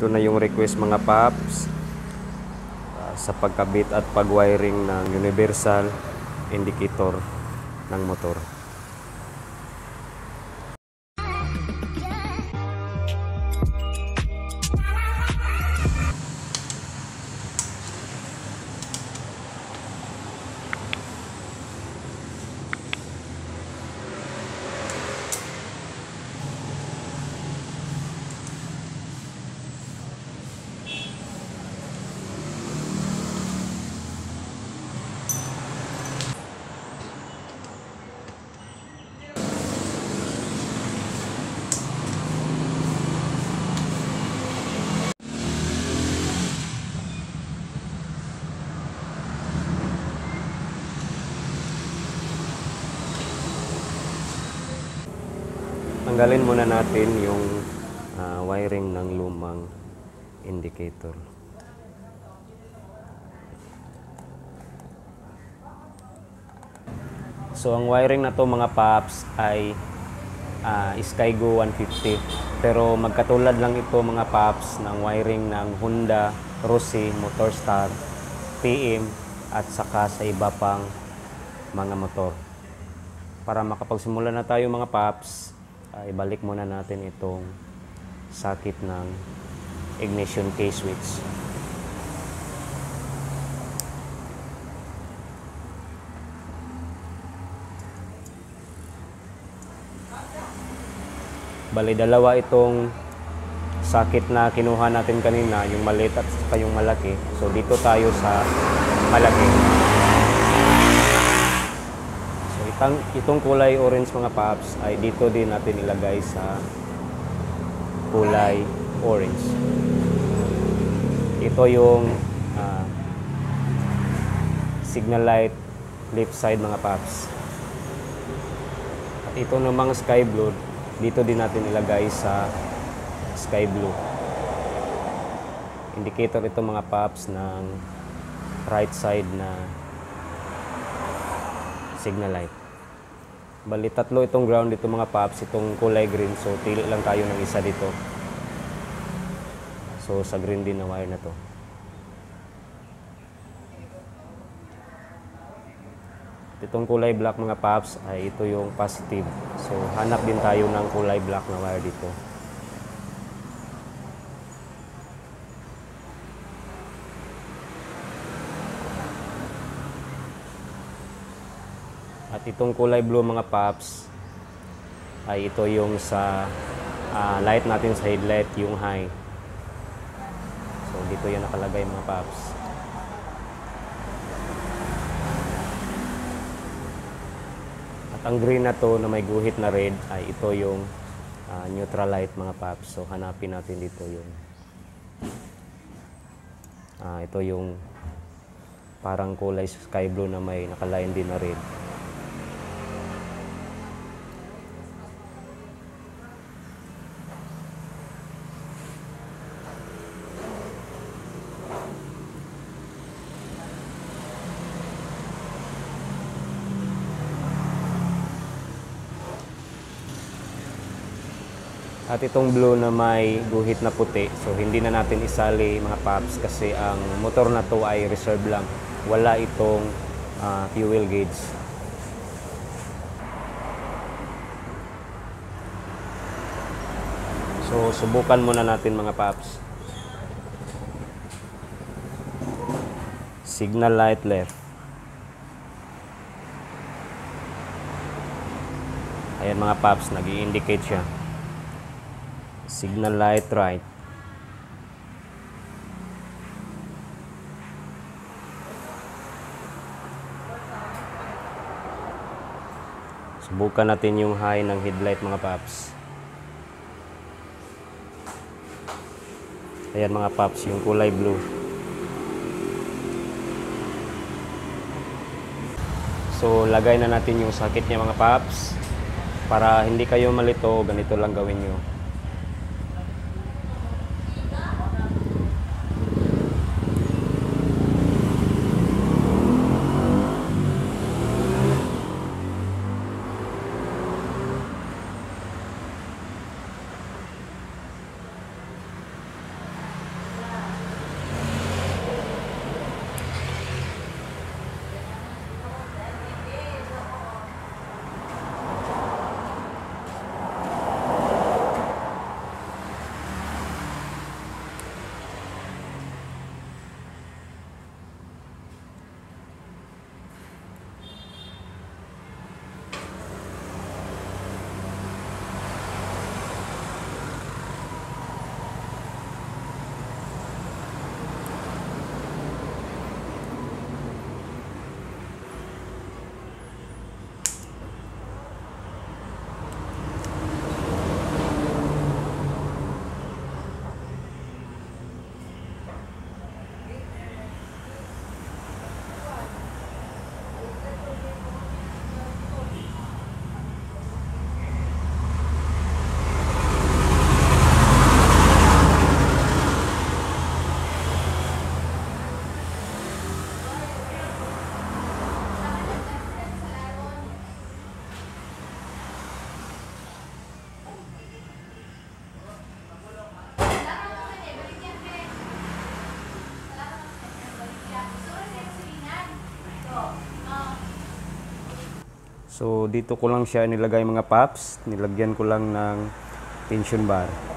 ito na yung request mga paps sa pagkabit at pag-wiring ng universal indicator ng motor. Tanggalin muna natin yung wiring ng lumang indicator. So ang wiring na to mga paps ay Skygo 150. Pero magkatulad lang ito mga paps ng wiring ng Honda, Rossi, Motorstar, PM at saka sa iba pang mga motor. Para makapagsimula na tayo mga paps, ibalik muna natin itong sakit ng ignition key switch. Bali, dalawa itong sakit na kinuha natin kanina, yung maliit at saka yung malaki. So dito tayo sa malaki. Itong kulay orange mga paps ay dito din natin ilagay sa kulay orange. Ito yung signal light left side mga paps. At ito namang sky blue, dito din natin ilagay sa sky blue. Indicator ito mga paps ng right side na signal light. Bali, tatlo itong ground dito mga paps, itong kulay green. So, pili lang tayo ng isa dito. So, sa green din na wire na to. Itong kulay black mga paps ay ito yung positive. So, hanap din tayo ng kulay black na wire dito. At itong kulay blue mga paps ay ito yung sa light natin sa headlight, yung high. So dito yan nakalagay mga paps. At ang green na to na may guhit na red ay ito yung neutral light mga paps. So hanapin natin dito yung ito yung parang kulay sky blue na may nakaline din na red. At itong blue na may guhit na puti, so hindi na natin isali mga paps kasi ang motor na to ay reserve lang. Wala itong fuel gauge. So subukan muna natin mga paps. Signal light left. Ayan mga paps, nag-i-indicate siya. Signal light right. Subukan natin yung high ng headlight mga paps. Ayan mga paps, yung kulay blue. So lagay na natin yung sakit niya mga paps. Para hindi kayo malito, ganito lang gawin nyo. So dito ko lang siya nilagay mga paps, nilagyan ko lang ng tension bar.